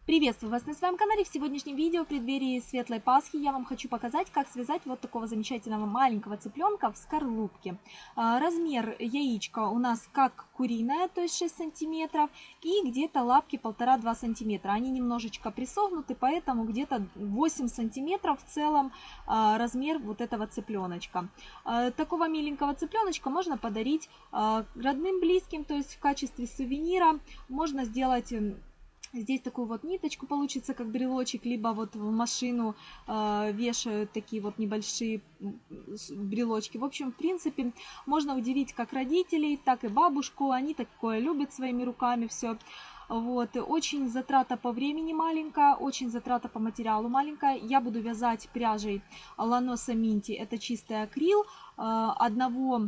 Приветствую вас на своем канале. В сегодняшнем видео в преддверии Светлой Пасхи я вам хочу показать, как связать вот такого замечательного маленького цыпленка в скорлупке. Размер яичка у нас как куриное, то есть 6 сантиметров, и где-то лапки 1,5-2 сантиметра. Они немножечко присохнуты, поэтому где-то 8 сантиметров в целом размер вот этого цыпленочка. Такого миленького цыпленочка можно подарить родным, близким, то есть в качестве сувенира. Можно сделать... Здесь такую вот ниточку получится, как брелочек, либо вот в машину вешают такие вот небольшие брелочки. В общем, в принципе, можно удивить как родителей, так и бабушку. Они такое любят своими руками все. Вот. Очень затрата по времени маленькая, очень затрата по материалу маленькая. Я буду вязать пряжей Ланоса Минти, это чистый акрил, одного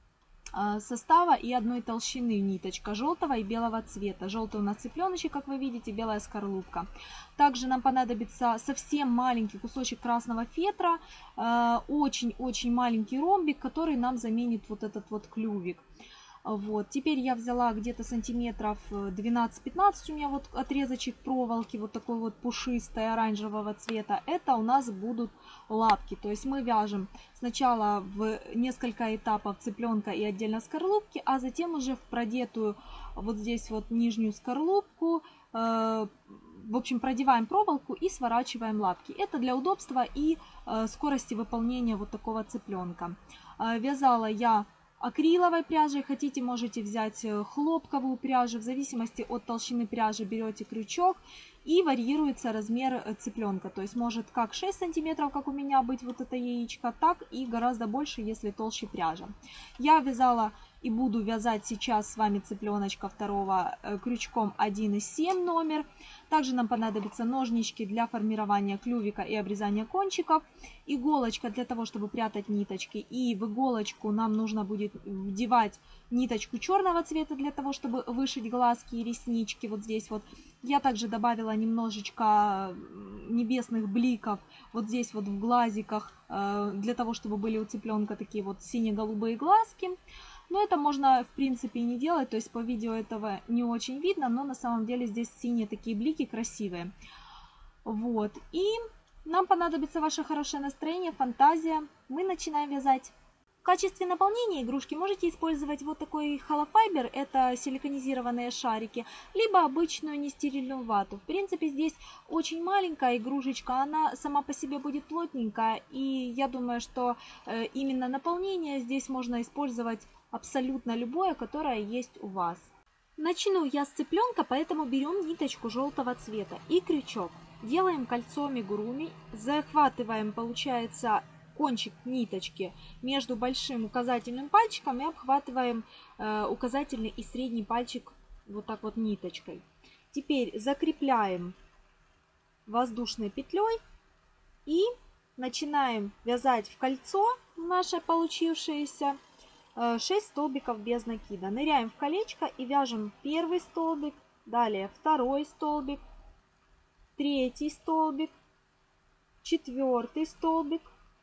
состава и одной толщины ниточка желтого и белого цвета. Желтый у нас цыпленочек, как вы видите, белая скорлупка. Также нам понадобится совсем маленький кусочек красного фетра, очень-очень маленький ромбик, который нам заменит вот этот вот клювик. Вот. Теперь я взяла где-то сантиметров 12-15, у меня вот отрезочек проволоки, вот такой вот пушистой оранжевого цвета. Это у нас будут лапки. То есть мы вяжем сначала в несколько этапов цыпленка и отдельно скорлупки, а затем уже в продетую вот здесь вот нижнюю скорлупку, в общем, продеваем проволоку и сворачиваем лапки. Это для удобства и скорости выполнения вот такого цыпленка. Вязала я акриловой пряжей, хотите, можете взять хлопковую пряжу, в зависимости от толщины пряжи берете крючок, и варьируется размер цыпленка, то есть может как 6 сантиметров, как у меня быть вот это яичко, так и гораздо больше, если толще пряжа. Я вязала и буду вязать сейчас с вами цыпленочка второго крючком 1,7 номер. Также нам понадобятся ножнички для формирования клювика и обрезания кончиков, иголочка для того, чтобы прятать ниточки, и в иголочку нам нужно будет вдевать ниточку черного цвета для того, чтобы вышить глазки и реснички. Вот здесь вот я также добавила немножечко небесных бликов вот здесь вот в глазиках, для того, чтобы были у цыпленка такие вот сине-голубые глазки. Но это можно, в принципе, и не делать, то есть по видео этого не очень видно, но на самом деле здесь синие такие блики красивые. Вот, и нам понадобится ваше хорошее настроение, фантазия. Мы начинаем вязать. В качестве наполнения игрушки можете использовать вот такой холофайбер, это силиконизированные шарики, либо обычную нестерильную вату. В принципе, здесь очень маленькая игрушечка, она сама по себе будет плотненькая, и я думаю, что именно наполнение здесь можно использовать абсолютно любое, которое есть у вас. Начну я с цыпленка, поэтому берем ниточку желтого цвета и крючок. Делаем кольцо амигуруми, захватываем, получается, кончик ниточки между большим указательным пальчиком и обхватываем указательный и средний пальчик вот так вот ниточкой. Теперь закрепляем воздушной петлей и начинаем вязать в кольцо наше получившееся 6 столбиков без накида. Ныряем в колечко и вяжем первый столбик, далее второй столбик, третий столбик, четвертый столбик,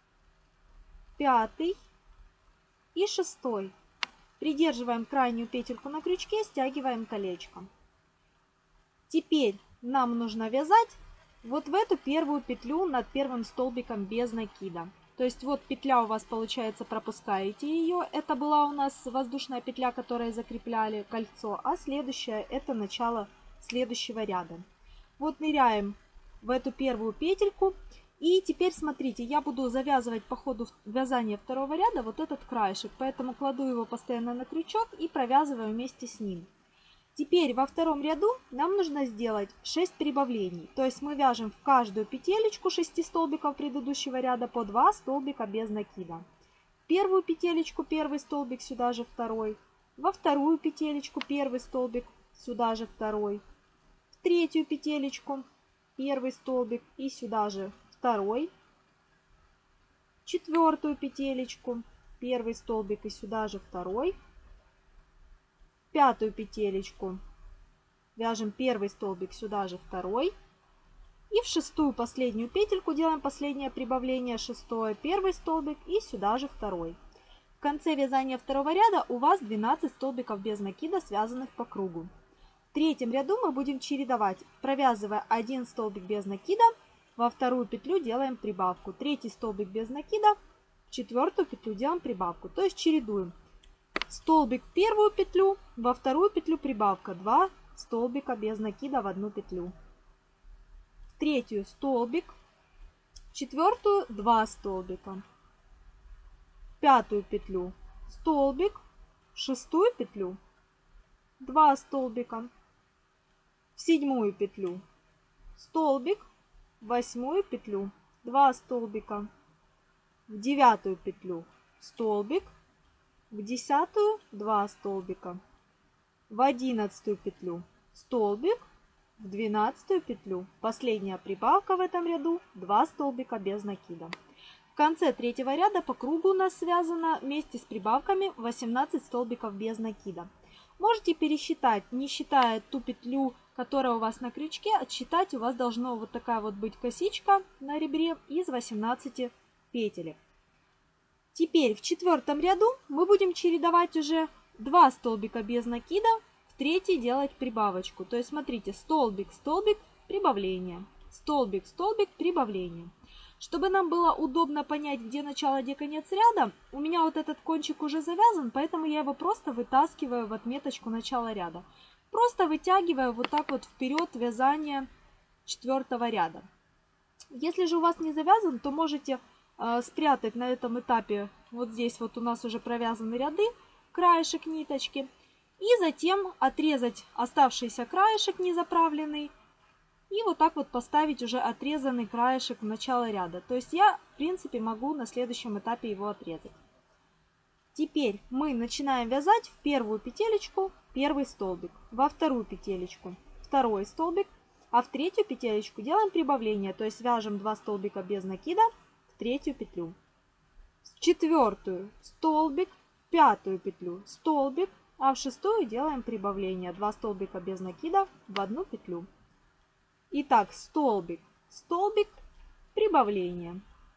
пятый и шестой. Придерживаем крайнюю петельку на крючке, стягиваем колечко. Теперь нам нужно вязать вот в эту первую петлю над первым столбиком без накида. То есть вот петля у вас получается, пропускаете ее. Это была у нас воздушная петля, которой закрепляли кольцо. А следующая это начало следующего ряда. Вот ныряем в эту первую петельку. И теперь смотрите, я буду завязывать по ходу вязания второго ряда вот этот краешек. Поэтому кладу его постоянно на крючок и провязываю вместе с ним. Теперь во втором ряду нам нужно сделать 6 прибавлений. То есть мы вяжем в каждую петелечку 6 столбиков предыдущего ряда по 2 столбика без накида. В первую петелечку первый столбик, сюда же второй. Во вторую петелечку первый столбик, сюда же второй. В третью петелечку первый столбик и сюда же второй. В четвертую петелечку первый столбик и сюда же второй. Пятую петелечку вяжем первый столбик, сюда же второй. И в шестую последнюю петельку делаем последнее прибавление, шестое, первый столбик и сюда же второй. В конце вязания второго ряда у вас 12 столбиков без накида, связанных по кругу. В третьем ряду мы будем чередовать, провязывая один столбик без накида, во вторую петлю делаем прибавку, третий столбик без накида, в четвертую петлю делаем прибавку. То есть чередуем столбик в первую петлю, во вторую петлю прибавка, 2 столбика без накида в одну петлю, в третью столбик, в четвертую 2 столбика, в пятую петлю столбик, в шестую петлю 2 столбика, в седьмую петлю столбик, в восьмую петлю 2 столбика, в девятую петлю столбик, в десятую 2 столбика, в одиннадцатую петлю столбик, в двенадцатую петлю, последняя прибавка в этом ряду, 2 столбика без накида. В конце третьего ряда по кругу у нас связано вместе с прибавками 18 столбиков без накида. Можете пересчитать, не считая ту петлю, которая у вас на крючке, отсчитать у вас должно вот такая вот быть косичка на ребре из 18 петелек. Теперь в четвертом ряду мы будем чередовать уже 2 столбика без накида, в третий делать прибавочку. То есть смотрите, столбик, столбик, прибавление, столбик, столбик, прибавление. Чтобы нам было удобно понять, где начало, где конец ряда, у меня вот этот кончик уже завязан, поэтому я его просто вытаскиваю в отметочку начала ряда. Просто вытягиваю вот так вот вперед вязание четвертого ряда. Если же у вас не завязан, то можете спрятать на этом этапе, вот здесь вот у нас уже провязаны ряды, краешек ниточки, и затем отрезать оставшийся краешек незаправленный, и вот так вот поставить уже отрезанный краешек в начало ряда. То есть я, в принципе, могу на следующем этапе его отрезать. Теперь мы начинаем вязать в первую петелечку первый столбик, во вторую петелечку второй столбик, а в третью петелечку делаем прибавление. То есть вяжем 2 столбика без накида в третью петлю, в четвертую столбик, в пятую петлю столбик, а в шестую делаем прибавление. 2 столбика без накида в одну петлю. Итак, столбик, столбик, прибавление.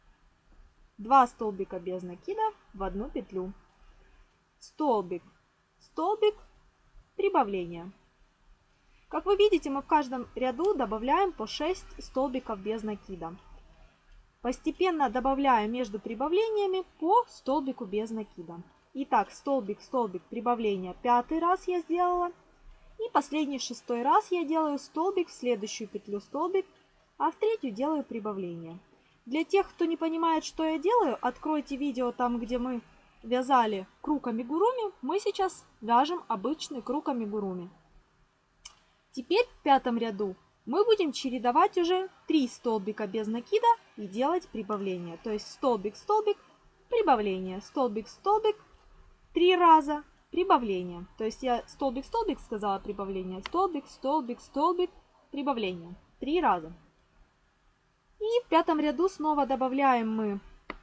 2 столбика без накида в одну петлю. Столбик, столбик, прибавление. Как вы видите, мы в каждом ряду добавляем по 6 столбиков без накида. Постепенно добавляю между прибавлениями по столбику без накида. Итак, столбик, столбик, прибавление 5 раз я сделала. И последний 6 раз я делаю столбик, в следующую петлю столбик, а в третью делаю прибавление. Для тех, кто не понимает, что я делаю, откройте видео там, где мы вязали круг амигуруми. Мы сейчас вяжем обычный круг амигуруми. Теперь в пятом ряду мы будем чередовать уже 3 столбика без накида и делать прибавление. То есть столбик, столбик, прибавление, столбик, столбик, 3 раза. Прибавление. То есть я столбик, столбик сказала прибавление. Столбик, столбик, столбик, прибавление. 3 раза. И в пятом ряду снова добавляем мы,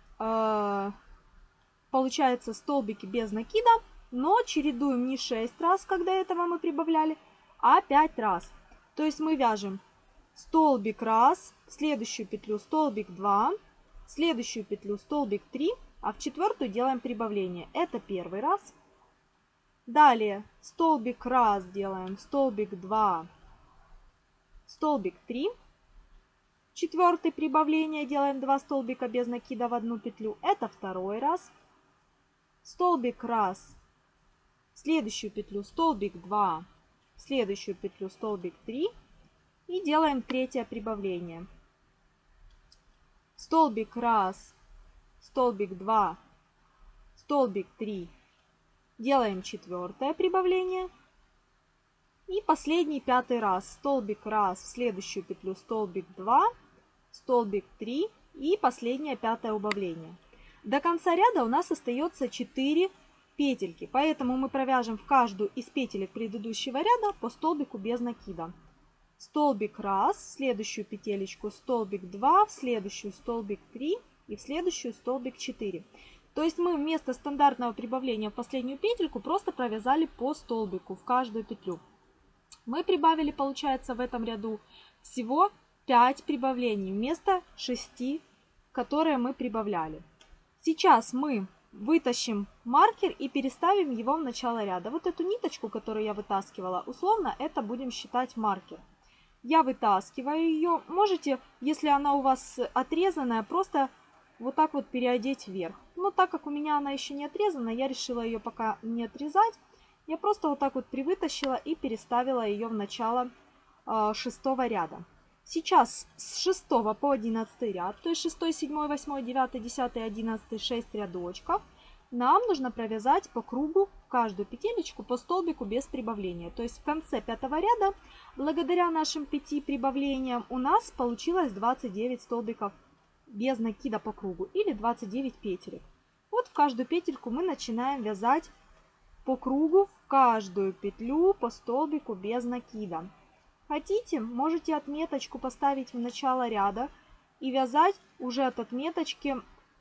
получается, столбики без накида, но чередуем не 6 раз, как до этого мы прибавляли, а 5 раз. То есть мы вяжем столбик раз, в следующую петлю столбик 2, в следующую петлю столбик 3, а в четвертую делаем прибавление. Это первый раз. Далее столбик раз делаем, столбик 2, столбик 3. Четвертое прибавление делаем 2 столбика без накида в одну петлю. Это второй раз. Столбик раз, в следующую петлю столбик 2, в следующую петлю столбик 3. И делаем третье прибавление. Столбик раз, столбик 2, столбик 3. Делаем четвертое прибавление. И последний 5 раз. Столбик раз, в следующую петлю столбик 2, столбик 3 и последнее 5 убавление. До конца ряда у нас остается 4 петельки, поэтому мы провяжем в каждую из петелек предыдущего ряда по столбику без накида. Столбик раз, в следующую петелечку столбик 2, в следующую столбик 3 и в следующую столбик 4. То есть мы вместо стандартного прибавления в последнюю петельку просто провязали по столбику в каждую петлю. Мы прибавили, получается, в этом ряду всего 5 прибавлений вместо 6, которые мы прибавляли. Сейчас мы вытащим маркер и переставим его в начало ряда. Вот эту ниточку, которую я вытаскивала, условно это будем считать маркер. Я вытаскиваю ее. Можете, если она у вас отрезанная, просто вот так вот переодеть вверх. Но так как у меня она еще не отрезана, я решила ее пока не отрезать. Я просто вот так вот привытащила и переставила ее в начало 6-го ряда. Сейчас с 6 по 11 ряд, то есть 6, 7, 8, 9, 10, 11, 6 рядочков, нам нужно провязать по кругу каждую петелечку по столбику без прибавления. То есть в конце 5-го ряда, благодаря нашим 5 прибавлениям, у нас получилось 29 столбиков без накида по кругу или 29 петелек. Вот в каждую петельку мы начинаем вязать по кругу в каждую петлю по столбику без накида. Хотите, можете отметочку поставить в начало ряда и вязать уже от отметочки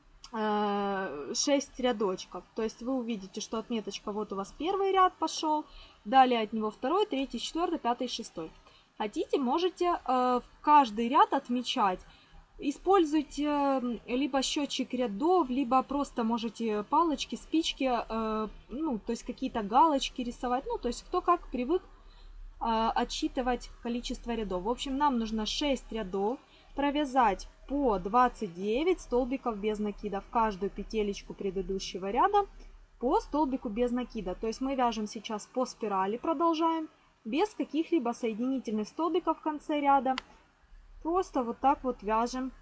6 рядочков. То есть вы увидите, что отметочка вот у вас первый ряд пошел, далее от него второй, третий, четвертый, пятый, шестой. Хотите, можете в каждый ряд отмечать. Используйте либо счетчик рядов, либо просто можете палочки, спички, ну, то есть какие-то галочки рисовать. Ну, то есть кто как привык отсчитывать количество рядов. В общем, нам нужно 6 рядов провязать по 29 столбиков без накида в каждую петелечку предыдущего ряда по столбику без накида. То есть мы вяжем сейчас по спирали, продолжаем, без каких-либо соединительных столбиков в конце ряда. Просто вот так вот вяжем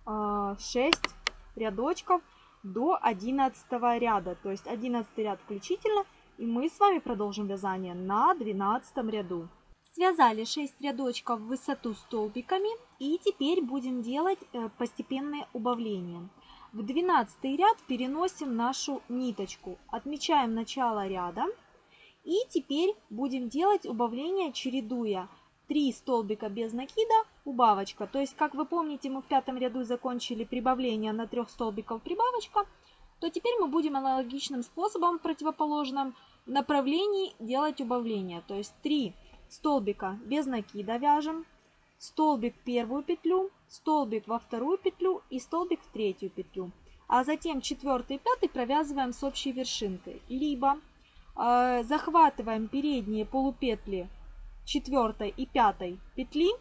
6 рядочков до 11 ряда, то есть 11 ряд включительно. И мы с вами продолжим вязание на 12 ряду. Связали 6 рядочков в высоту столбиками. И теперь будем делать постепенные убавления. В 12 ряд переносим нашу ниточку. Отмечаем начало ряда. И теперь будем делать убавления, чередуя 3 столбика без накида, убавочка. То есть, как вы помните, мы в 5 ряду закончили прибавление на 3 столбиков прибавочка. То теперь мы будем аналогичным способом, в противоположном направлении, делать убавление. То есть 3 столбика без накида вяжем, столбик в первую петлю, столбик во вторую петлю и столбик в третью петлю. А затем 4 и 5 провязываем с общей вершинкой. Либо захватываем передние полупетли 4 и 5 петли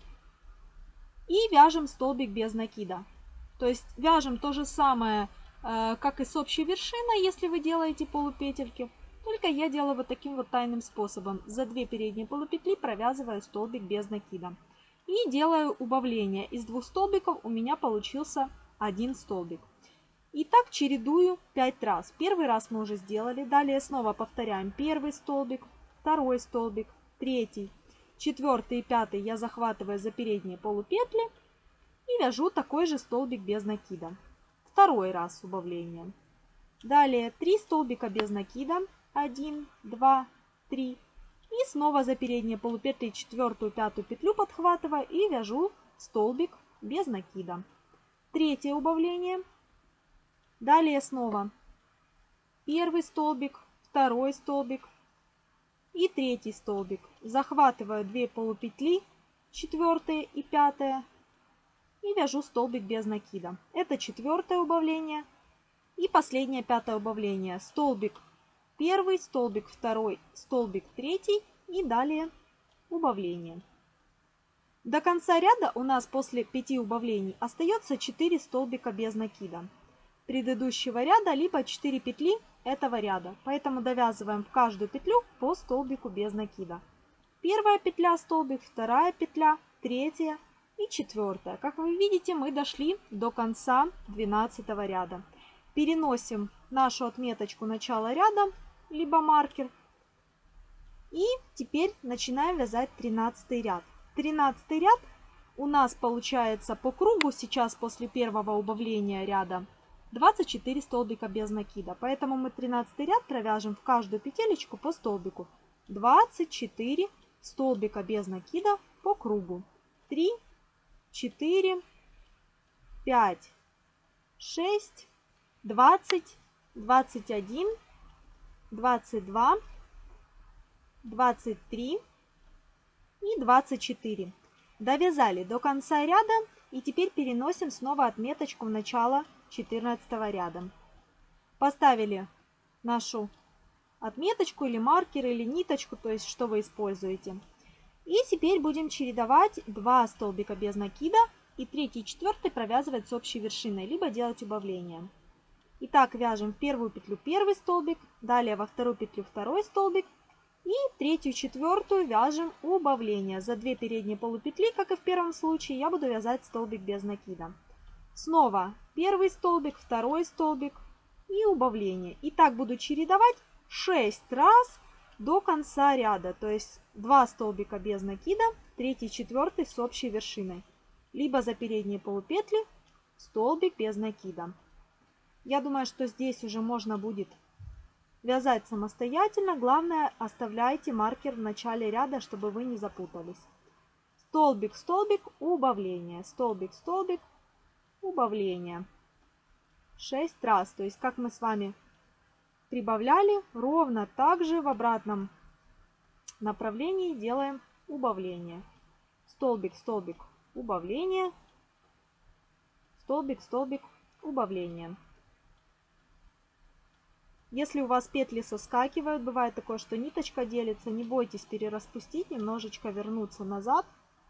и вяжем столбик без накида. То есть вяжем то же самое, как и с общей вершиной, если вы делаете полупетельки. Только я делаю вот таким вот тайным способом. За 2 передние полупетли провязываю столбик без накида. И делаю убавление. Из 2 столбиков у меня получился 1 столбик. И так чередую 5 раз. Первый раз мы уже сделали. Далее снова повторяем. Первый столбик, второй столбик, третий, 4 и 5 я захватываю за передние полупетли и вяжу такой же столбик без накида. Второй раз убавление. Далее 3 столбика без накида. 1, 2, 3. И снова за передние полупетли 4 и 5 петлю подхватываю и вяжу столбик без накида. Третье убавление. Далее снова первый столбик, второй столбик и третий столбик. Захватываю 2 полупетли, 4 и 5, и вяжу столбик без накида. Это 4 убавление. И последнее 5 убавление. Столбик первый, столбик второй, столбик третий и далее убавление. До конца ряда у нас после 5 убавлений остается 4 столбика без накида предыдущего ряда, либо 4 петли этого ряда. Поэтому довязываем в каждую петлю по столбику без накида. Первая петля столбик, вторая петля, третья и 4. Как вы видите, мы дошли до конца 12 ряда. Переносим нашу отметочку начала ряда, либо маркер. И теперь начинаем вязать 13 ряд. 13 ряд у нас получается по кругу сейчас после первого убавления ряда 24 столбика без накида. Поэтому мы 13 ряд провяжем в каждую петелечку по столбику. 24 столбика без накида по кругу. 3, 4, 5, 6, 20, 21, 22, 23 и 24. Довязали до конца ряда и теперь переносим снова отметочку в начало 14 ряда. поставили нашу отметочку или маркер, или ниточку, то есть что вы используете. И теперь будем чередовать 2 столбика без накида и 3 и 4 провязывать с общей вершиной, либо делать убавление. Итак, вяжем в первую петлю первый столбик, далее во вторую петлю второй столбик и третью и четвертую вяжем убавление. За 2 передние полупетли, как и в первом случае, я буду вязать столбик без накида. Снова первый столбик, второй столбик и убавление. И так буду чередовать 6 раз до конца ряда, то есть 2 столбика без накида, 3 и 4 с общей вершиной, либо за передние полупетли столбик без накида. Я думаю, что здесь уже можно будет вязать самостоятельно. Главное, оставляйте маркер в начале ряда, чтобы вы не запутались. Столбик, столбик, убавление, столбик, столбик, убавление. 6 раз, то есть как мы с вами прибавляли, ровно так же в обратном направлении делаем убавление. Столбик, столбик, убавление, столбик, столбик, убавление. Если у вас петли соскакивают, бывает такое, что ниточка делится, не бойтесь перераспустить, немножечко вернуться назад.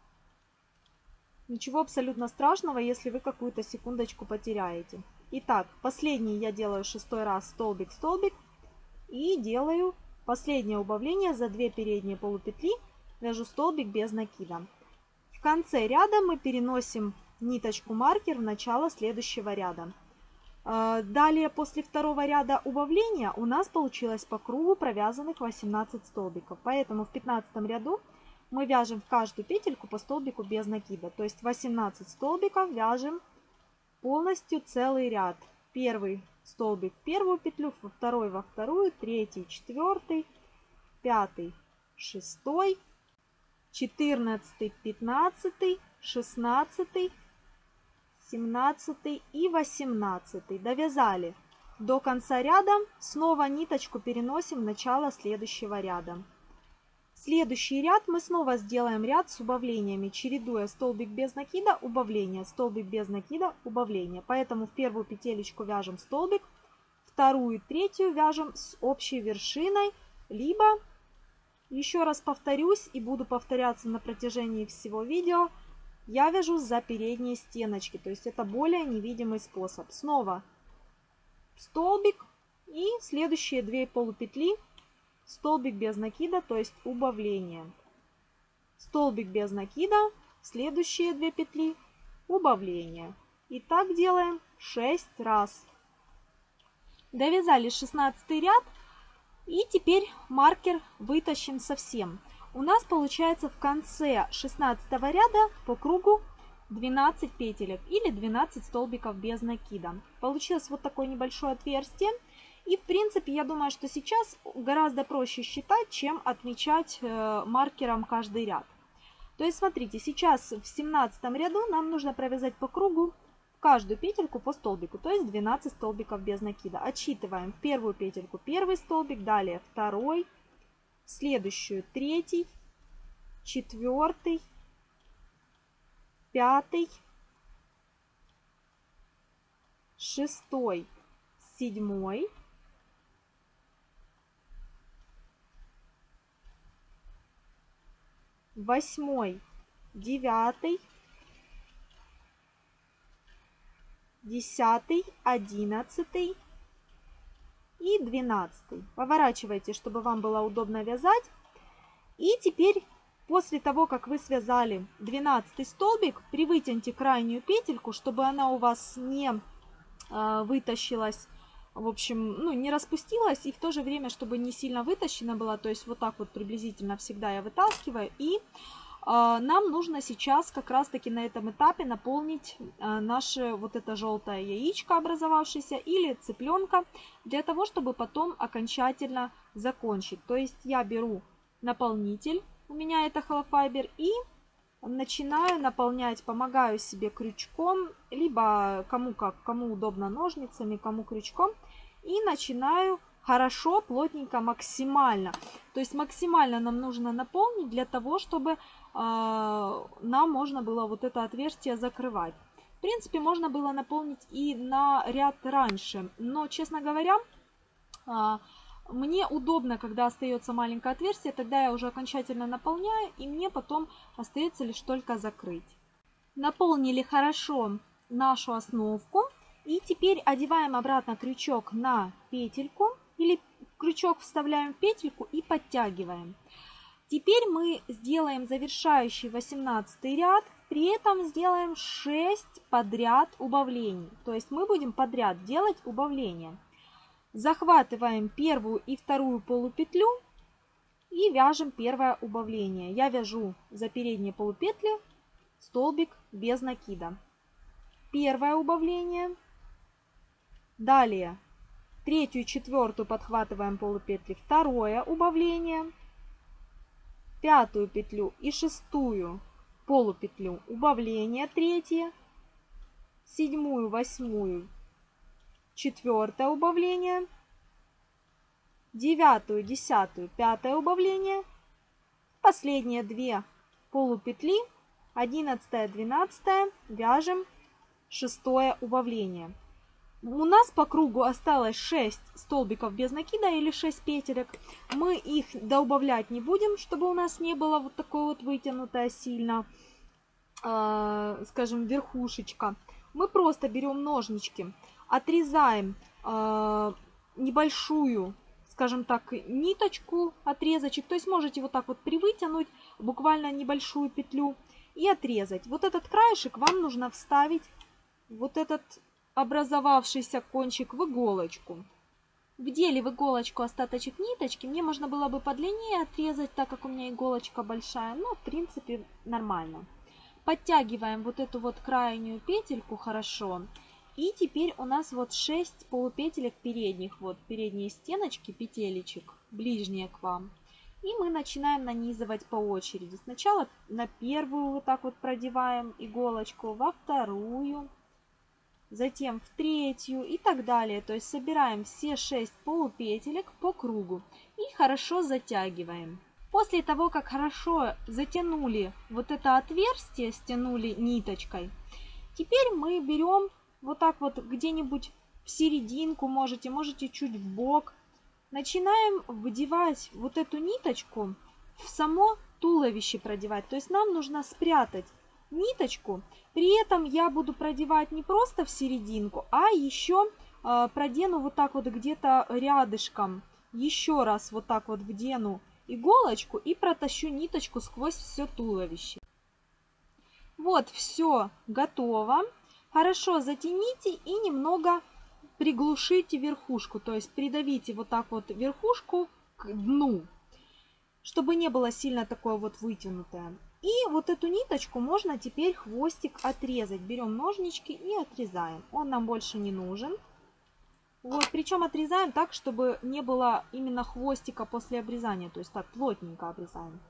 Ничего абсолютно страшного, если вы какую-то секундочку потеряете. Итак, последний я делаю 6-й раз столбик, столбик и делаю последнее убавление за 2 передние полупетли, вяжу столбик без накида. В конце ряда мы переносим ниточку маркер в начало следующего ряда. Далее после второго ряда убавления у нас получилось по кругу провязанных 18 столбиков. Поэтому в 15 ряду мы вяжем в каждую петельку по столбику без накида. То есть 18 столбиков вяжем полностью целый ряд. Первый столбик в первую петлю, второй во вторую, третий, четвертый, пятый, шестой, 14, 15, 16, 17 и 18. Довязали до конца ряда. Снова ниточку переносим в начало следующего ряда. Следующий ряд мы снова сделаем ряд с убавлениями, чередуя столбик без накида, убавление, столбик без накида, убавление. Поэтому в первую петелечку вяжем столбик, вторую и третью вяжем с общей вершиной, либо, еще раз повторюсь и буду повторяться на протяжении всего видео, я вяжу за передние стеночки, то есть это более невидимый способ. Снова столбик и следующие 2 полупетли, столбик без накида, то есть убавление. Столбик без накида, следующие 2 петли, убавление. И так делаем 6 раз. Довязали 16 ряд и теперь маркер вытащим совсем. У нас получается в конце 16 ряда по кругу 12 петелек или 12 столбиков без накида. Получилось вот такое небольшое отверстие. И в принципе я думаю, что сейчас гораздо проще считать, чем отмечать маркером каждый ряд. То есть смотрите, сейчас в 17 ряду нам нужно провязать по кругу в каждую петельку по столбику, то есть 12 столбиков без накида. Отсчитываем в первую петельку первый столбик, далее второй, следующую третий, четвертый, пятый, шестой, седьмой, восьмой, девятый, 10, 11 и 12. Поворачивайте, чтобы вам было удобно вязать. И теперь, после того, как вы связали 12 столбик, привытяните крайнюю петельку, чтобы она у вас не вытащилась, в общем, ну, не распустилась, и в то же время, чтобы не сильно вытащена была. То есть вот так вот приблизительно всегда я вытаскиваю. И нам нужно сейчас как раз-таки на этом этапе наполнить наше вот это желтое яичко, образовавшееся, или цыпленка, для того, чтобы потом окончательно закончить. То есть я беру наполнитель, у меня это Hello Fiber, и начинаю наполнять, помогаю себе крючком, либо кому удобно ножницами, кому крючком, и начинаю хорошо, плотненько, максимально. То есть максимально нам нужно наполнить для того, чтобы нам можно было вот это отверстие закрывать. В принципе, можно было наполнить и на ряд раньше, но, честно говоря, мне удобно, когда остается маленькое отверстие, тогда я уже окончательно наполняю, и мне потом остается лишь только закрыть. Наполнили хорошо нашу основку, и теперь одеваем обратно крючок на петельку, или крючок вставляем в петельку и подтягиваем. Теперь мы сделаем завершающий 18 ряд, при этом сделаем 6 подряд убавлений, то есть мы будем подряд делать убавления. Захватываем первую и вторую полупетлю и вяжем первое убавление. Я вяжу за передние полупетли столбик без накида. Первое убавление. Далее третью и четвертую подхватываем полупетли, второе убавление. Пятую петлю и шестую полупетлю убавление третье. Седьмую, восьмую, четвертое убавление, девятую, десятую, пятое убавление, последние 2 полупетли, 11, 12 вяжем шестое убавление. У нас по кругу осталось 6 столбиков без накида или 6 петелек. Мы их доубавлять не будем, чтобы у нас не было вот такое вот вытянутое сильно, скажем, верхушечка. Мы просто берем ножнички, отрезаем небольшую, скажем так, ниточку, отрезочек. То есть можете вот так вот привытянуть буквально небольшую петлю и отрезать. Вот этот краешек вам нужно вставить, вот этот образовавшийся кончик, в иголочку. Вдели в иголочку остаточек ниточки. Мне можно было бы подлиннее отрезать, так как у меня иголочка большая, но в принципе нормально. Подтягиваем вот эту вот крайнюю петельку хорошо. И теперь у нас вот 6 полупетелек передних, вот передние стеночки петелечек, ближние к вам. И мы начинаем нанизывать по очереди. Сначала на первую вот так вот продеваем иголочку, во вторую, затем в третью и так далее. То есть собираем все 6 полупетелек по кругу и хорошо затягиваем. После того, как хорошо затянули вот это отверстие, стянули ниточкой, теперь мы берем вот так вот где-нибудь в серединку, можете чуть в бок. Начинаем вдевать вот эту ниточку в само туловище продевать. То есть нам нужно спрятать ниточку. При этом я буду продевать не просто в серединку, а еще продену вот так вот где-то рядышком. Еще раз вот так вот вдену иголочку и протащу ниточку сквозь все туловище. Вот, все готово. Хорошо затяните и немного приглушите верхушку, то есть придавите вот так вот верхушку к дну, чтобы не было сильно такое вот вытянутое. И вот эту ниточку можно теперь хвостик отрезать. Берем ножнички и отрезаем. Он нам больше не нужен. Вот, причем отрезаем так, чтобы не было именно хвостика после обрезания, то есть так плотненько обрезаем.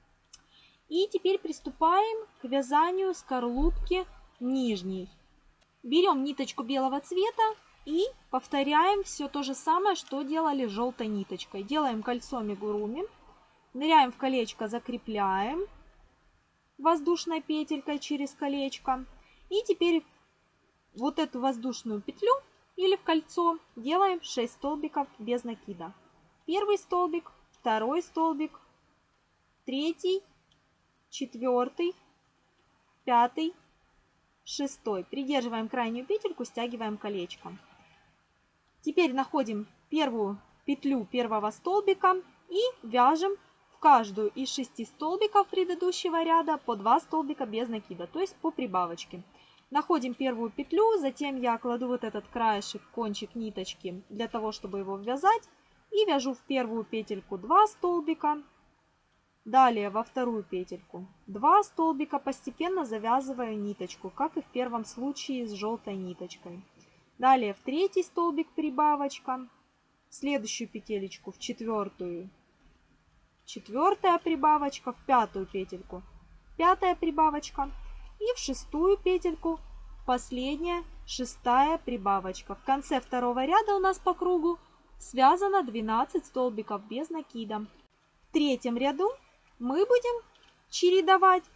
И теперь приступаем к вязанию скорлупки нижней. Берем ниточку белого цвета и повторяем все то же самое, что делали с желтой ниточкой. Делаем кольцо амигуруми, ныряем в колечко, закрепляем воздушной петелькой через колечко. И теперь вот эту воздушную петлю или в кольцо делаем 6 столбиков без накида. Первый столбик, второй столбик, третий, четвертый, пятый, шестой. Придерживаем крайнюю петельку, стягиваем колечко. Теперь находим первую петлю первого столбика и вяжем в каждую из 6 столбиков предыдущего ряда по 2 столбика без накида, то есть по прибавочке. Находим первую петлю, затем я кладу вот этот краешек, кончик ниточки для того, чтобы его ввязать, и вяжу в первую петельку 2 столбика. Далее во вторую петельку 2 столбика, постепенно завязываю ниточку, как и в первом случае с желтой ниточкой. Далее в третий столбик прибавочка, в следующую петелечку в четвертую, четвертая прибавочка, в пятую петельку, пятая прибавочка и в шестую петельку последняя шестая прибавочка. В конце второго ряда у нас по кругу связано 12 столбиков без накида. В третьем ряду мы будем чередовать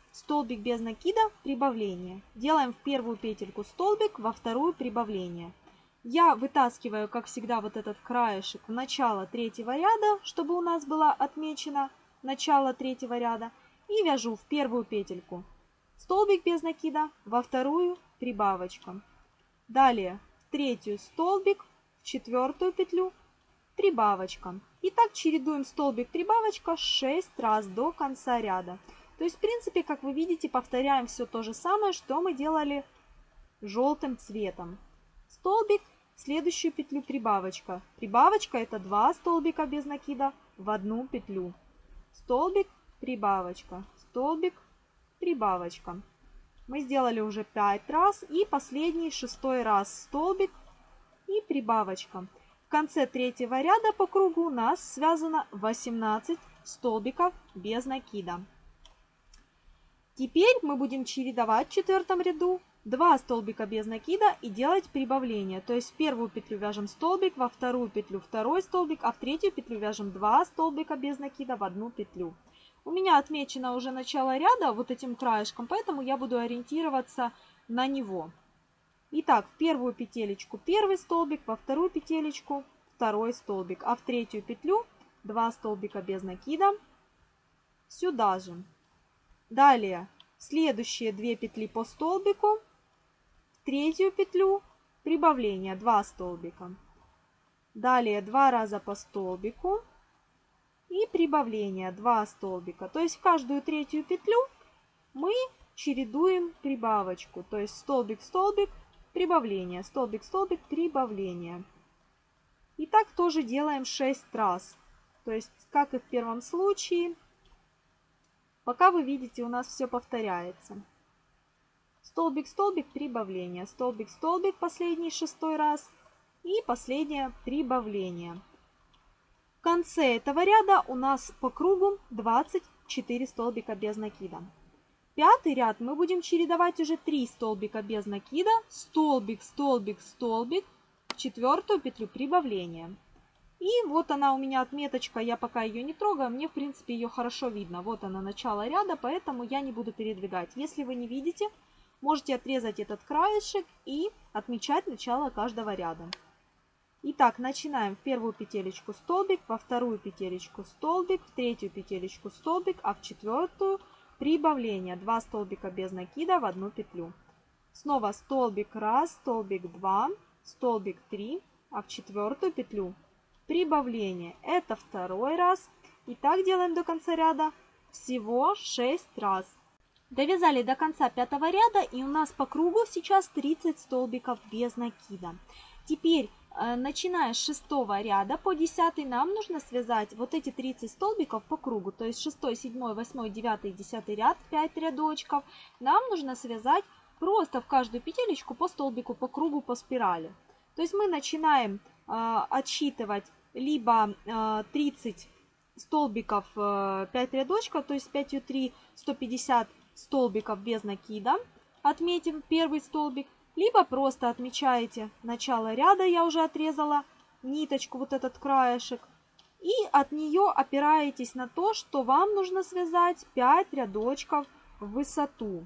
столбик без накида, прибавление. Делаем в первую петельку столбик, во вторую прибавление. Я вытаскиваю, как всегда, вот этот краешек в начало третьего ряда, чтобы у нас было отмечено начало третьего ряда. И вяжу в первую петельку столбик без накида, во вторую прибавочка. Далее в третью столбик, в четвертую петлю прибавочка. И так чередуем столбик-прибавочка 6 раз до конца ряда. То есть, в принципе, как вы видите, повторяем все то же самое, что мы делали желтым цветом. Столбик, в следующую петлю прибавочка. Прибавочка — это 2 столбика без накида в одну петлю. Столбик, прибавочка, столбик, прибавочка. Мы сделали уже 5 раз. И последний, 6-й раз столбик и прибавочка. В конце третьего ряда по кругу у нас связано 18 столбиков без накида. Теперь мы будем чередовать в четвертом ряду 2 столбика без накида и делать прибавление. То есть в первую петлю вяжем столбик, во вторую петлю второй столбик, а в третью петлю вяжем 2 столбика без накида в одну петлю. У меня отмечено уже начало ряда вот этим краешком, поэтому я буду ориентироваться на него. Итак, в первую петелечку первый столбик, во вторую петелечку второй столбик, а в третью петлю 2 столбика без накида сюда же. Далее следующие 2 петли по столбику, в третью петлю прибавление 2 столбика. Далее 2 раза по столбику и прибавление 2 столбика. То есть в каждую третью петлю мы чередуем прибавочку. То есть столбик-столбик, прибавление, столбик-столбик, прибавление. И так тоже делаем 6 раз. То есть, как и в первом случае, пока вы видите, у нас все повторяется. Столбик-столбик, прибавление, столбик-столбик, последний 6-й раз и последнее прибавление. В конце этого ряда у нас по кругу 24 столбика без накида. Пятый ряд мы будем чередовать уже 3 столбика без накида, столбик, столбик, столбик, в четвертую петлю прибавления. И вот она у меня отметочка, я пока ее не трогаю, мне в принципе ее хорошо видно. Вот она, начало ряда, поэтому я не буду передвигать. Если вы не видите, можете отрезать этот краешек и отмечать начало каждого ряда. Итак, начинаем в первую петелечку столбик, во вторую петелечку столбик, в третью петелечку столбик, а в четвертую прибавление 2 столбика без накида в одну петлю. Снова столбик 1, столбик 2, столбик 3, а в четвертую петлю прибавление. Это 2-й раз. И так делаем до конца ряда всего 6 раз. Довязали до конца 5-го ряда, и у нас по кругу сейчас 30 столбиков без накида. Теперь, начиная с 6-го ряда по 10-й, нам нужно связать вот эти 30 столбиков по кругу. То есть 6, 7, 8, 9 и 10 ряд, 5 рядочков. Нам нужно связать просто в каждую петелечку по столбику, по кругу, по спирали. То есть мы начинаем отсчитывать либо 30 столбиков 5 рядочков, то есть 5 3, 150 столбиков без накида, отметим первый столбик, либо просто отмечаете начало ряда, я уже отрезала ниточку, вот этот краешек, и от нее опираетесь на то, что вам нужно связать 5 рядочков в высоту.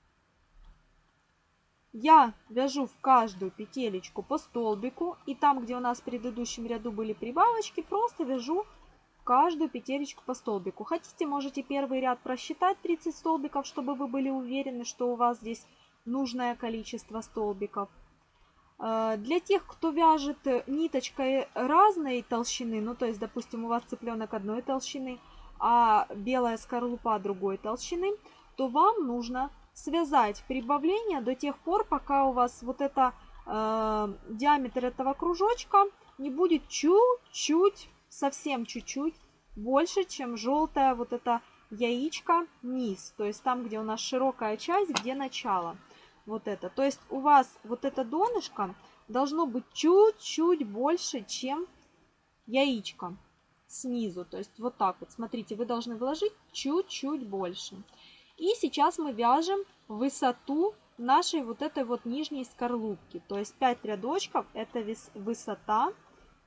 Я вяжу в каждую петелечку по столбику, и там, где у нас в предыдущем ряду были прибавочки, просто вяжу в каждую петелечку по столбику. Хотите, можете первый ряд просчитать 30 столбиков, чтобы вы были уверены, что у вас здесь нужное количество столбиков. Для тех, кто вяжет ниточкой разной толщины, ну то есть, допустим, у вас цыпленок одной толщины, а белая скорлупа другой толщины, то вам нужно связать прибавление до тех пор, пока у вас вот это диаметр этого кружочка не будет чуть-чуть, совсем чуть-чуть больше, чем желтая вот эта яичко низ. То есть там, где у нас широкая часть, где начало. Вот это. То есть у вас вот это донышко должно быть чуть-чуть больше, чем яичко снизу. То есть вот так вот. Смотрите, вы должны вложить чуть-чуть больше. И сейчас мы вяжем высоту нашей вот этой вот нижней скорлупки. То есть 5 рядочков — это высота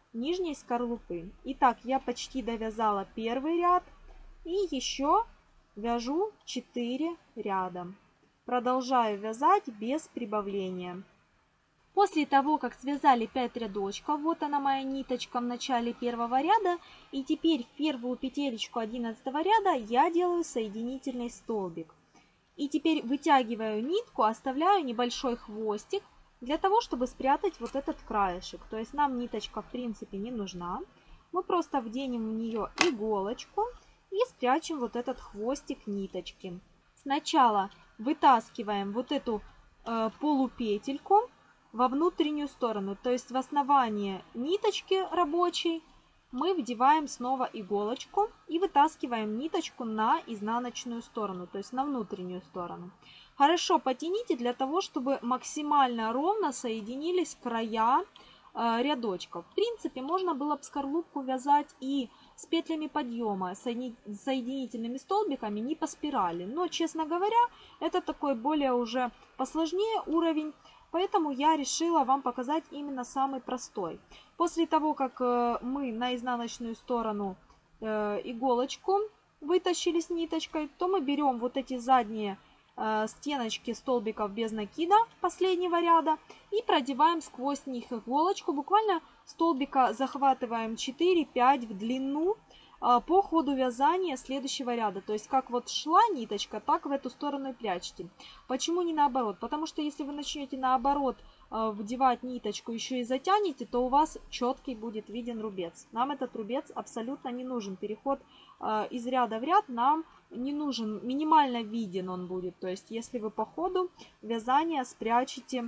нижней скорлупы. Итак, я почти довязала первый ряд. И еще вяжу 4 ряда. Продолжаю вязать без прибавления. После того, как связали 5 рядочков, вот она моя ниточка в начале первого ряда, и теперь в первую петелечку 11 ряда я делаю соединительный столбик. И теперь вытягиваю нитку, оставляю небольшой хвостик для того, чтобы спрятать вот этот краешек. То есть нам ниточка в принципе не нужна. Мы просто вденем в нее иголочку и спрячем вот этот хвостик ниточки. Сначала вытаскиваем вот эту полупетельку во внутреннюю сторону, то есть в основание ниточки рабочей мы вдеваем снова иголочку и вытаскиваем ниточку на изнаночную сторону, то есть на внутреннюю сторону. Хорошо потяните для того, чтобы максимально ровно соединились края рядочков. В принципе, можно было бы скорлупку вязать и с петлями подъема, соединительными столбиками, не по спирали. Но, честно говоря, это такой более уже посложнее уровень. Поэтому я решила вам показать именно самый простой. После того, как мы на изнаночную сторону иголочку вытащили с ниточкой, то мы берем вот эти задние стеночки столбиков без накида последнего ряда и продеваем сквозь них иголочку. Буквально столбика захватываем 4-5 в длину по ходу вязания следующего ряда. То есть как вот шла ниточка, так в эту сторону и прячьте. Почему не наоборот? Потому что если вы начнете наоборот вдевать ниточку, еще и затянете, то у вас четкий будет виден рубец. Нам этот рубец абсолютно не нужен. Переход из ряда в ряд нам не нужен. Минимально виден он будет. То есть если вы по ходу вязания спрячете,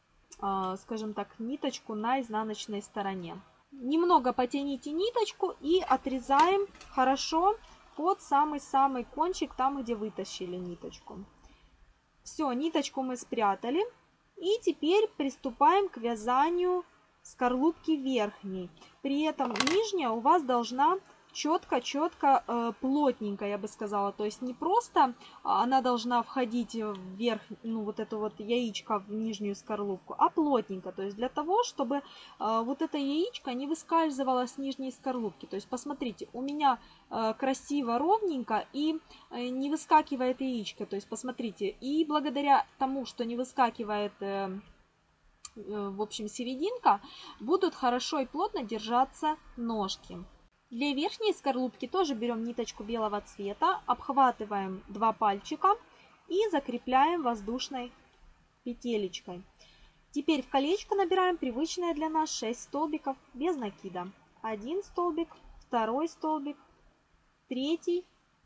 скажем так, ниточку на изнаночной стороне. Немного потяните ниточку и отрезаем хорошо под самый-самый кончик, там, где вытащили ниточку. Все, ниточку мы спрятали. И теперь приступаем к вязанию скорлупки верхней. При этом нижняя у вас должна четко, плотненько, я бы сказала. То есть не просто она должна входить вверх, ну вот это вот яичко в нижнюю скорлупку, а плотненько. То есть для того, чтобы вот это яичко не выскальзывало с нижней скорлупки. То есть посмотрите, у меня красиво, ровненько и не выскакивает яичко. То есть посмотрите, и благодаря тому, что не выскакивает в общем серединка, будут хорошо и плотно держаться ножки. Для верхней скорлупки тоже берем ниточку белого цвета, обхватываем 2 пальчика и закрепляем воздушной петелечкой. Теперь в колечко набираем привычное для нас 6 столбиков без накида. 1 столбик, 2 столбик, 3,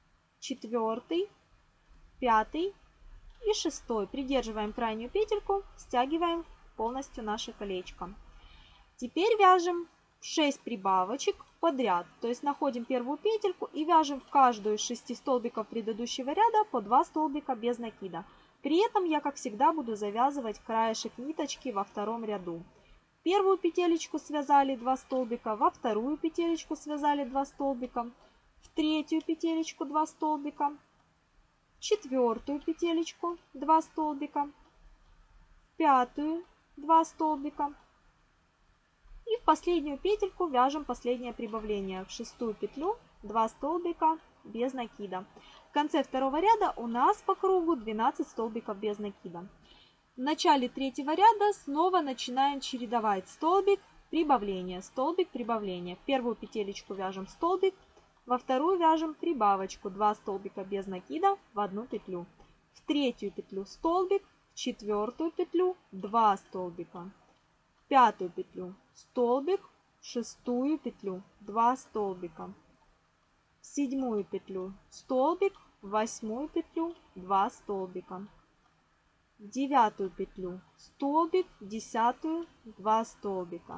4, 5 и 6. Придерживаем крайнюю петельку, стягиваем полностью наше колечко. Теперь вяжем 6 прибавочек подряд. То есть находим первую петельку и вяжем в каждую из 6 столбиков предыдущего ряда по 2 столбика без накида. При этом я, как всегда, буду завязывать краешек ниточки во втором ряду. В первую петелечку связали 2 столбика, во вторую петелечку связали 2 столбика, в третью петелечку 2 столбика, в четвертую петелечку 2 столбика, в пятую 2 столбика. И в последнюю петельку вяжем последнее прибавление. В шестую петлю 2 столбика без накида. В конце второго ряда у нас по кругу 12 столбиков без накида. В начале третьего ряда снова начинаем чередовать столбик, прибавление, столбик, прибавление. В первую петелечку вяжем столбик, во вторую вяжем прибавочку 2 столбика без накида в одну петлю. В третью петлю столбик, в четвертую петлю 2 столбика. В пятую петлю столбик, в шестую петлю 2 столбика, в седьмую петлю столбик, в восьмую петлю 2 столбика, в девятую петлю столбик, в десятую 2 столбика,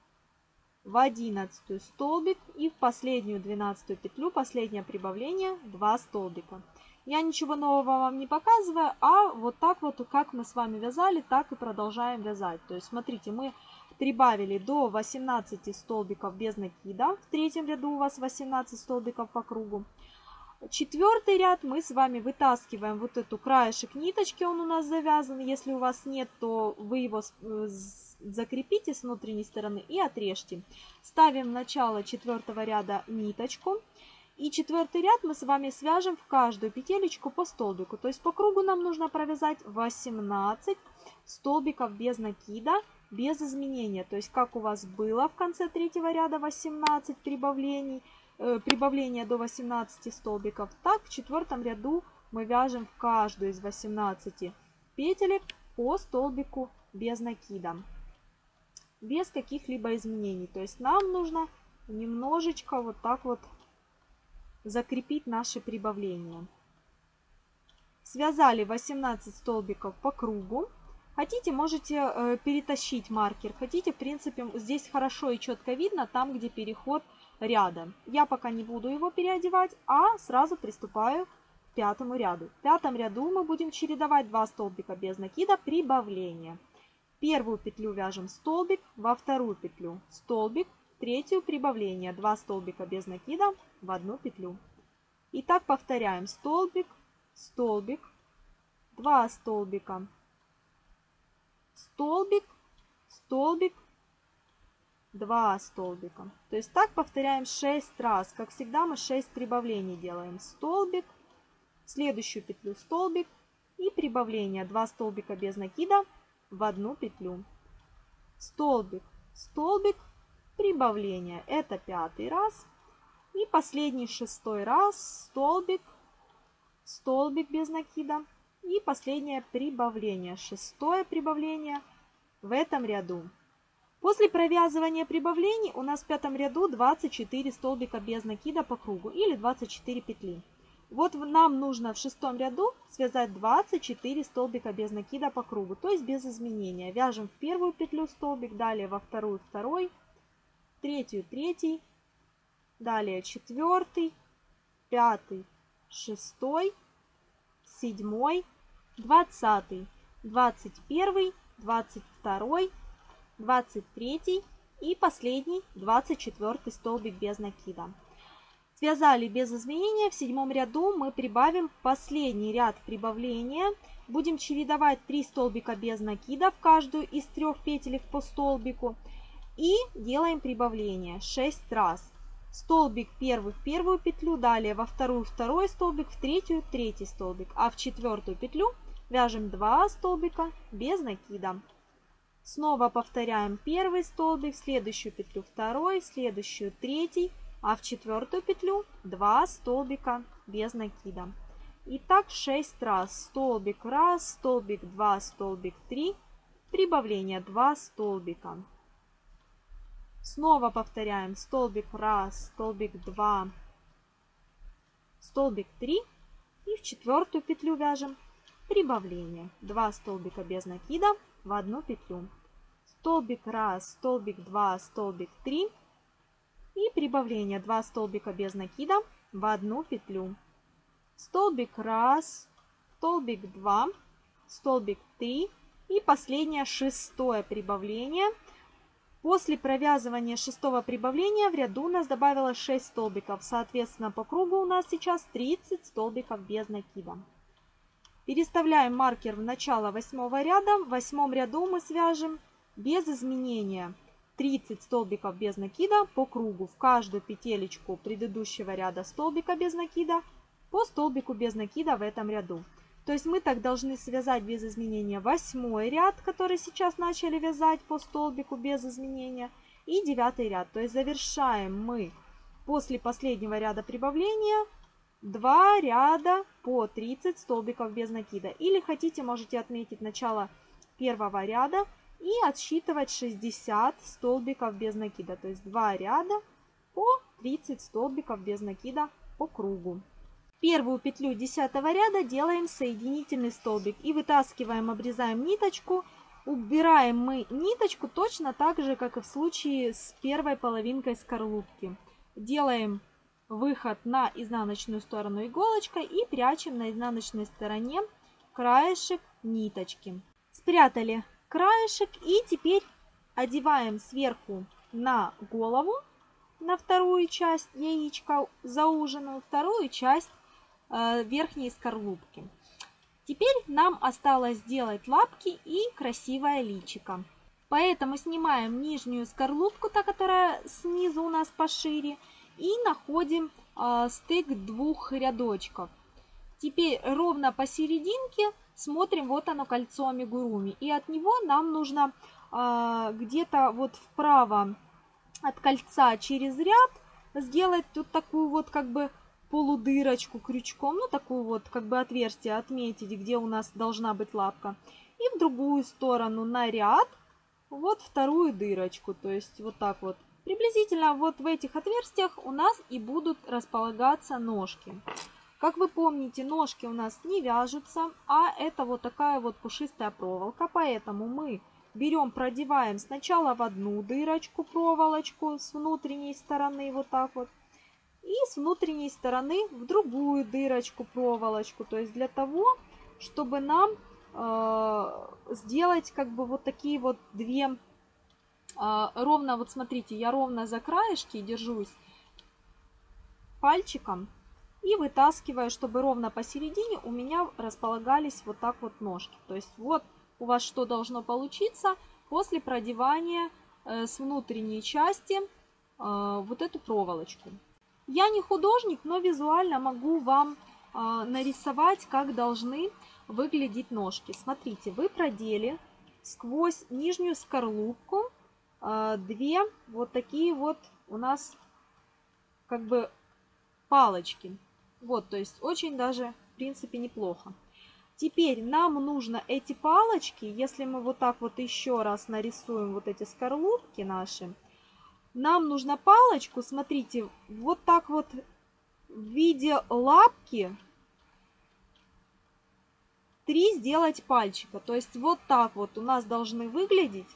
в одиннадцатую столбик и в последнюю 12 петлю, последнее прибавление 2 столбика. Я ничего нового вам не показываю, а вот так вот, как мы с вами вязали, так и продолжаем вязать. То есть, смотрите, мы прибавили до 18 столбиков без накида. В третьем ряду у вас 18 столбиков по кругу. Четвертый ряд мы с вами вытаскиваем вот эту краешек ниточки, он у нас завязан. Если у вас нет, то вы его закрепите с внутренней стороны и отрежьте. Ставим в начало четвертого ряда ниточку. И четвертый ряд мы с вами свяжем в каждую петелечку по столбику. То есть по кругу нам нужно провязать 18 столбиков без накида, без изменения. То есть как у вас было в конце третьего ряда 18 прибавлений, прибавление до 18 столбиков, так в четвертом ряду мы вяжем в каждую из 18 петелек по столбику без накида, без каких-либо изменений. То есть нам нужно немножечко вот так вот закрепить наши прибавления. Связали 18 столбиков по кругу. Хотите, можете перетащить маркер. Хотите, в принципе, здесь хорошо и четко видно там, где переход ряда. Я пока не буду его переодевать, а сразу приступаю к пятому ряду. В пятом ряду мы будем чередовать 2 столбика без накида, прибавления. Первую петлю вяжем столбик, во вторую петлю столбик, третью прибавление, 2 столбика без накида в одну петлю. И так повторяем: столбик, столбик, 2 столбика, столбик, столбик, 2 столбика. То есть так повторяем 6 раз. Как всегда мы 6 прибавлений делаем: столбик, в следующую петлю столбик и прибавление, 2 столбика без накида в одну петлю. Столбик, столбик, прибавление, это 5-й раз. И последний 6-й раз: столбик, столбик без накида и последнее прибавление, 6-е прибавление в этом ряду. После провязывания прибавлений у нас в пятом ряду 24 столбика без накида по кругу или 24 петли. Вот нам нужно в 6-м ряду связать 24 столбика без накида по кругу, то есть без изменения. Вяжем в первую петлю столбик, далее во вторую второй, третью третий, далее 4-й, 5-й, 6-й, 7-й, 20-й, 21-й, 22-й, 23-й и последний 24-й столбик без накида. Связали без изменения. В 7-м ряду мы прибавим последний ряд прибавления. Будем чередовать 3 столбика без накида в каждую из 3 петелек по столбику. И делаем прибавление 6 раз. Столбик первый в первую петлю, далее во вторую второй столбик, в третью третий столбик. А в 4-ю петлю вяжем 2 столбика без накида. Снова повторяем первый столбик, в следующую петлю второй, в следующую третий, а в 4-ю петлю 2 столбика без накида. И так 6 раз. Столбик 1, столбик 2, столбик 3, прибавление 2 столбика. Снова повторяем: столбик 1, столбик 2, столбик 3 и в 4-ю петлю вяжем прибавление, 2 столбика без накида в одну петлю. Столбик 1, столбик 2, столбик 3 и прибавление, 2 столбика без накида в одну петлю. Столбик 1, столбик 2, столбик 3 и последнее 6-е прибавление. После провязывания 6-го прибавления в ряду у нас добавилось 6 столбиков. Соответственно, по кругу у нас сейчас 30 столбиков без накида. Переставляем маркер в начало 8-го ряда. В 8-м ряду мы свяжем без изменения 30 столбиков без накида по кругу. В каждую петелечку предыдущего ряда столбика без накида, по столбику без накида в этом ряду. То есть мы так должны связать без изменения 8-й ряд, который сейчас начали вязать по столбику без изменения, и 9-й ряд. То есть завершаем мы после последнего ряда прибавления 2 ряда по 30 столбиков без накида. Или хотите, можете отметить начало первого ряда и отсчитывать 60 столбиков без накида. То есть 2 ряда по 30 столбиков без накида по кругу. Первую петлю 10-го ряда делаем соединительный столбик и вытаскиваем, обрезаем ниточку. Убираем мы ниточку точно так же, как и в случае с первой половинкой скорлупки. Делаем выход на изнаночную сторону иголочкой и прячем на изнаночной стороне краешек ниточки. Спрятали краешек и теперь одеваем сверху на голову, на вторую часть яичка зауженную, вторую часть верхней скорлупки. Теперь нам осталось сделать лапки и красивое личико. Поэтому снимаем нижнюю скорлупку, та, которая снизу у нас пошире, и находим стык двух рядочков. Теперь ровно посерединке смотрим, вот оно кольцо амигуруми. И от него нам нужно где-то вот вправо от кольца через ряд сделать тут такую вот как бы полудырочку крючком, ну такую вот как бы отверстие отметить, где у нас должна быть лапка. И в другую сторону на ряд вот вторую дырочку, то есть вот так вот. Приблизительно вот в этих отверстиях у нас и будут располагаться ножки. Как вы помните, ножки у нас не вяжутся, а это вот такая вот пушистая проволока, поэтому мы берем, продеваем сначала в одну дырочку проволочку с внутренней стороны, вот так вот, и с внутренней стороны в другую дырочку проволочку, то есть для того, чтобы нам сделать как бы вот такие вот две, ровно, вот смотрите, я ровно за краешки держусь пальчиком и вытаскиваю, чтобы ровно посередине у меня располагались вот так вот ножки. То есть вот у вас что должно получиться после продевания с внутренней части вот эту проволочку. Я не художник, но визуально могу вам нарисовать, как должны выглядеть ножки. Смотрите, вы продели сквозь нижнюю скорлупку две вот такие вот у нас как бы палочки. Вот, то есть очень даже в принципе неплохо. Теперь нам нужно эти палочки, если мы вот так вот еще раз нарисуем вот эти скорлупки наши, нам нужно палочку, смотрите, вот так вот в виде лапки 3 сделать пальчика. То есть вот так вот у нас должны выглядеть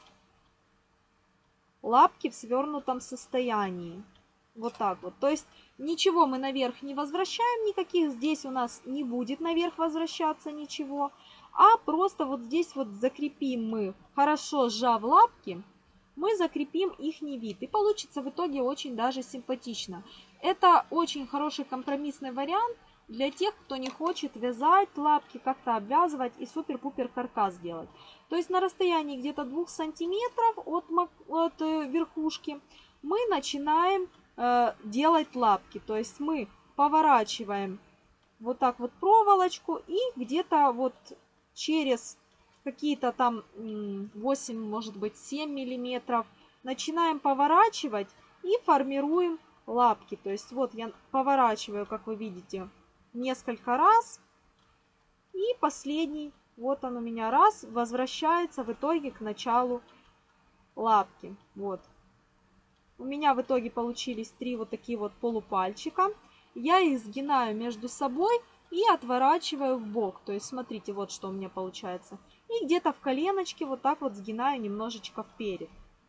лапки в свернутом состоянии. Вот так вот. То есть ничего мы наверх не возвращаем, никаких здесь у нас не будет наверх возвращаться ничего. А просто вот здесь вот закрепим мы, хорошо сжав лапки, мы закрепим их вид. И получится в итоге очень даже симпатично. Это очень хороший компромиссный вариант для тех, кто не хочет вязать лапки, как-то обвязывать и супер-пупер каркас делать. То есть на расстоянии где-то 2 сантиметров от верхушки мы начинаем делать лапки. То есть мы поворачиваем вот так вот проволочку и где-то вот через какие-то там 8, может быть 7 миллиметров начинаем поворачивать и формируем лапки. То есть вот я поворачиваю, как вы видите, несколько раз. И последний, вот он у меня раз, возвращается в итоге к началу лапки. Вот. У меня в итоге получились 3 вот такие вот полупальчика. Я их сгинаю между собой и отворачиваю в бок. То есть смотрите, вот что у меня получается. И где-то в коленочке вот так вот сгинаю немножечко вперед.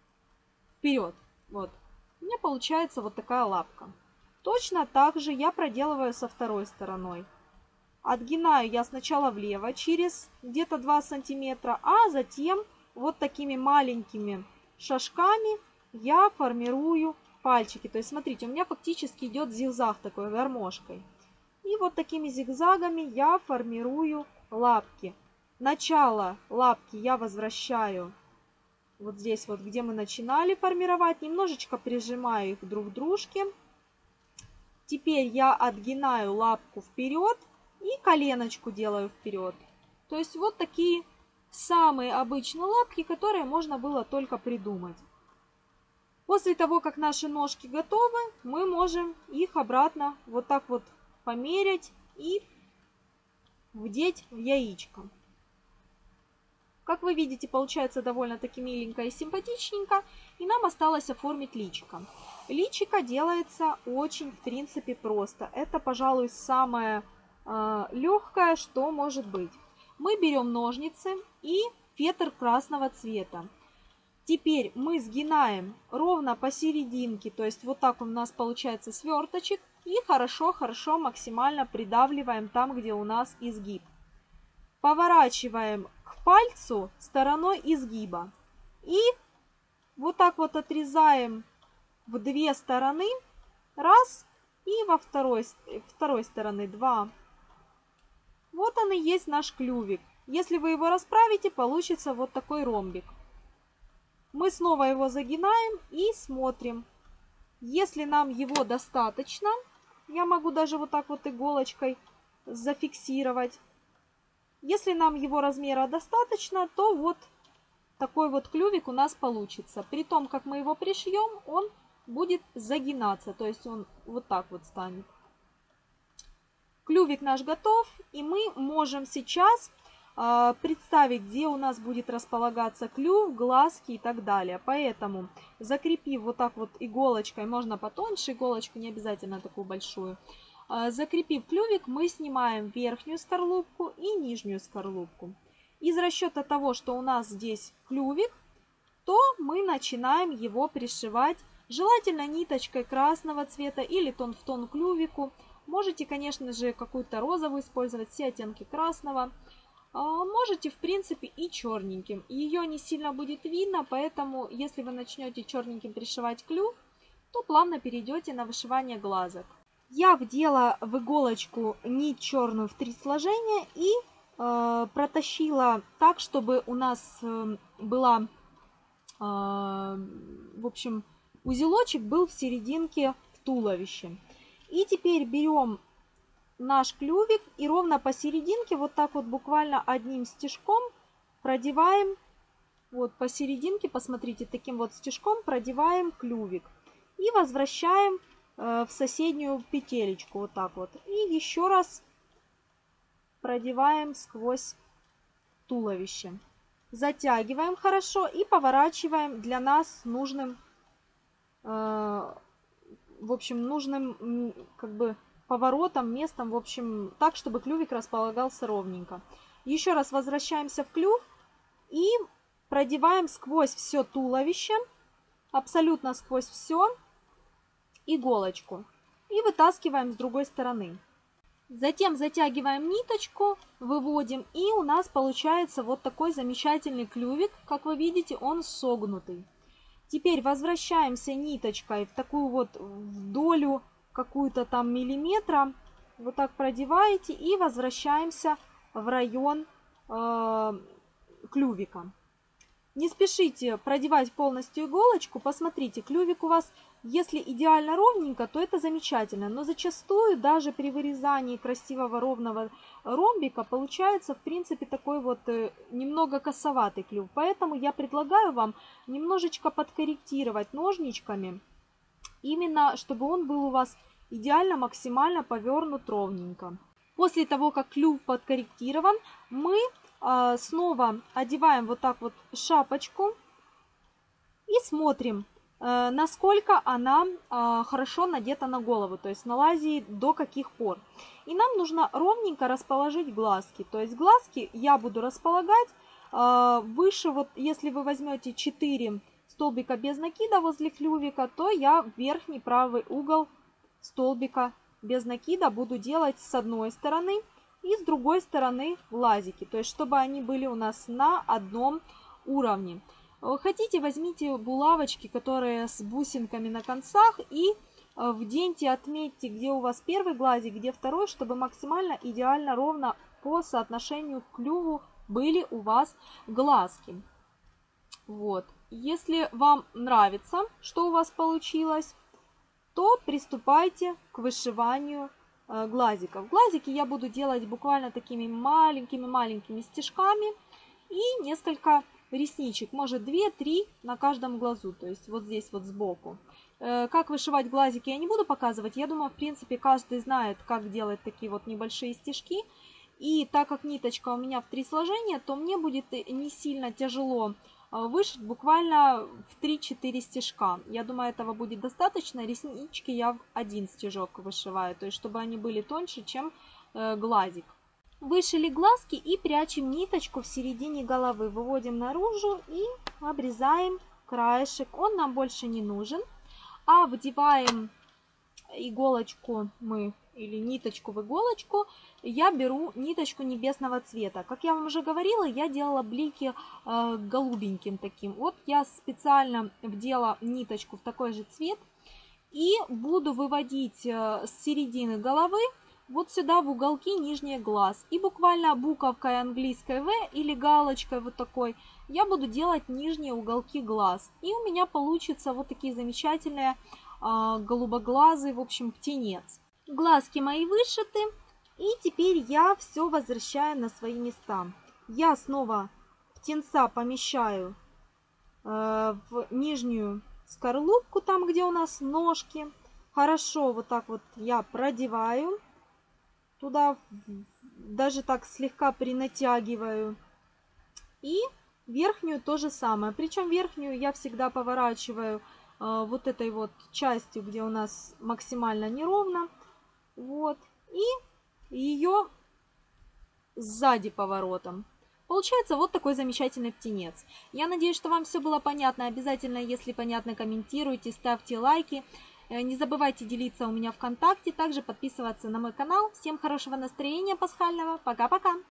Вот. У меня получается вот такая лапка. Точно так же я проделываю со второй стороной. Отгинаю я сначала влево через где-то 2 сантиметра, а затем вот такими маленькими шажками я формирую пальчики. То есть смотрите, у меня фактически идет зигзаг такой гармошкой. И вот такими зигзагами я формирую лапки. Начало лапки я возвращаю вот здесь вот, где мы начинали формировать. Немножечко прижимаю их друг к дружке. Теперь я отгинаю лапку вперед и коленочку делаю вперед. То есть вот такие самые обычные лапки, которые можно было только придумать. После того, как наши ножки готовы, мы можем их обратно вот так вот померять и вдеть в яичко. Как вы видите, получается довольно-таки миленько и симпатичненько. И нам осталось оформить личико. Личико делается очень, в принципе, просто. Это, пожалуй, самое легкое, что может быть. Мы берем ножницы и фетр красного цвета. Теперь мы сгинаем ровно посерединке, то есть вот так у нас получается сверточек. И хорошо-хорошо максимально придавливаем там, где у нас изгиб. Поворачиваем к пальцу стороной изгиба. И вот так вот отрезаем в 2 стороны. Раз. И во второй стороны 2. Вот он и есть наш клювик. Если вы его расправите, получится вот такой ромбик. Мы снова его загинаем и смотрим. Если нам его достаточно, Я могу даже вот так вот иголочкой зафиксировать. Если нам его размера достаточно, то вот такой вот клювик у нас получится. При том, как мы его пришьем, он будет загинаться, то есть он вот так вот станет. Клювик наш готов, и мы можем сейчас представить, где у нас будет располагаться клюв, глазки и так далее. Поэтому, закрепив вот так вот иголочкой, можно потоньше иголочку, не обязательно такую большую, закрепив клювик, мы снимаем верхнюю скорлупку и нижнюю скорлупку. Из расчета того, что у нас здесь клювик, то мы начинаем его пришивать, желательно ниточкой красного цвета или тон в тон клювику. Можете, конечно же, какую-то розовую использовать, все оттенки красного. Можете, в принципе, и черненьким. Ее не сильно будет видно, поэтому, если вы начнете черненьким пришивать клюв, то плавно перейдете на вышивание глазок. Я вдела в иголочку нить черную в 3 сложения и протащила так, чтобы у нас была, в общем, узелочек был в серединке в туловище. И теперь берем наш клювик и ровно посерединке, вот так вот буквально одним стежком продеваем, вот посерединке, посмотрите, таким вот стежком продеваем клювик. И возвращаем в соседнюю петелечку, вот так вот. И еще раз продеваем сквозь туловище. Затягиваем хорошо и поворачиваем для нас нужным, в общем, нужным как бы поворотом, местом, в общем, так, чтобы клювик располагался ровненько. Еще раз возвращаемся в клюв и продеваем сквозь все туловище, абсолютно сквозь все, иголочку. И вытаскиваем с другой стороны. Затем затягиваем ниточку, выводим, и у нас получается вот такой замечательный клювик. Как вы видите, он согнутый. Теперь возвращаемся ниточкой в такую вот долю, какую-то там миллиметра. Вот так продеваете и возвращаемся в район клювика. Не спешите продевать полностью иголочку. Посмотрите, клювик у вас, если идеально ровненько, то это замечательно. Но зачастую даже при вырезании красивого ровного ромбика получается, в принципе, такой вот немного косоватый клюв. Поэтому я предлагаю вам немножечко подкорректировать ножничками, именно чтобы он был у вас идеально, максимально повернут ровненько. После того, как клюв подкорректирован, мы снова одеваем вот так вот шапочку и смотрим, насколько она хорошо надета на голову, то есть налазит до каких пор. И нам нужно ровненько расположить глазки. То есть глазки я буду располагать выше, вот если вы возьмете 4 столбика без накида возле клювика, то я верхний правый угол столбика без накида буду делать с одной стороны и с другой стороны глазики, то есть чтобы они были у нас на одном уровне. Хотите, возьмите булавочки, которые с бусинками на концах, и вденьте, отметьте, где у вас первый глазик, где второй, чтобы максимально идеально ровно по соотношению к клюву были у вас глазки. Вот. Если вам нравится, что у вас получилось, то приступайте к вышиванию глазиков. Глазики я буду делать буквально такими маленькими стежками и несколько ресничек, может 2-3 на каждом глазу, то есть вот здесь вот сбоку. Как вышивать глазики я не буду показывать, я думаю, в принципе, каждый знает, как делать такие вот небольшие стежки. И так как ниточка у меня в 3 сложения, то мне будет не сильно тяжело вышить буквально в 3-4 стежка. Я думаю, этого будет достаточно. Реснички я в 1 стежок вышиваю, то есть чтобы они были тоньше, чем глазик. Вышили глазки и прячем ниточку в середине головы. Выводим наружу и обрезаем краешек. Он нам больше не нужен. А вдеваем иголочку мы или ниточку в иголочку, я беру ниточку небесного цвета. Как я вам уже говорила, я делала блики голубеньким таким. Вот я специально вдела ниточку в такой же цвет и буду выводить с середины головы вот сюда в уголки нижний глаз. И буквально буковкой английской В или галочкой вот такой я буду делать нижние уголки глаз. И у меня получится вот такие замечательные голубоглазый, в общем, птенец. Глазки мои вышиты. И теперь я все возвращаю на свои места. Я снова птенца помещаю в нижнюю скорлупку, там где у нас ножки. Хорошо вот так вот я продеваю туда, даже так слегка принатягиваю. И верхнюю то же самое. Причем верхнюю я всегда поворачиваю вот этой вот частью, где у нас максимально неровно. Вот. И ее сзади поворотом. Получается вот такой замечательный птенец. Я надеюсь, что вам все было понятно. Обязательно, если понятно, комментируйте, ставьте лайки. Не забывайте делиться у меня ВКонтакте, также подписываться на мой канал. Всем хорошего настроения пасхального. Пока-пока!